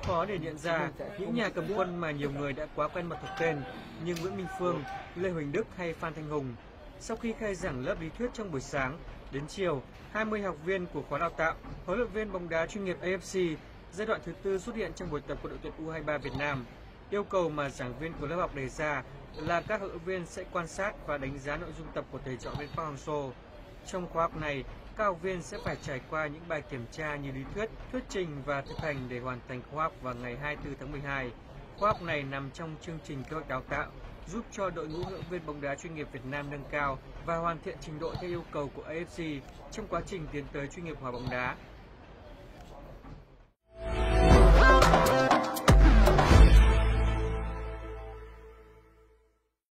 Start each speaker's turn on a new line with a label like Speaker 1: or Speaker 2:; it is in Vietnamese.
Speaker 1: khó để nhận ra những nhà cầm quân mà nhiều người đã quá quen mặt thuộc tên như Nguyễn Minh Phương, Lê Huỳnh Đức hay Phan Thanh Hùng. Sau khi khai giảng lớp lý thuyết trong buổi sáng, đến chiều, 20 học viên của khóa đào tạo huấn luyện viên bóng đá chuyên nghiệp AFC giai đoạn thứ tư xuất hiện trong buổi tập của đội tuyển U23 Việt Nam. Yêu cầu mà giảng viên của lớp học đề ra là các huấn luyện viên sẽ quan sát và đánh giá nội dung tập của thầy trò viên Park Hang-seo. Trong khóa học này, các học viên sẽ phải trải qua những bài kiểm tra như lý thuyết, thuyết trình và thực hành để hoàn thành khóa học vào ngày 24 tháng 12. Khóa học này nằm trong chương trình kế hoạch đào tạo, giúp cho đội ngũ huấn luyện viên bóng đá chuyên nghiệp Việt Nam nâng cao và hoàn thiện trình độ theo yêu cầu của AFC trong quá trình tiến tới chuyên nghiệp hóa bóng đá.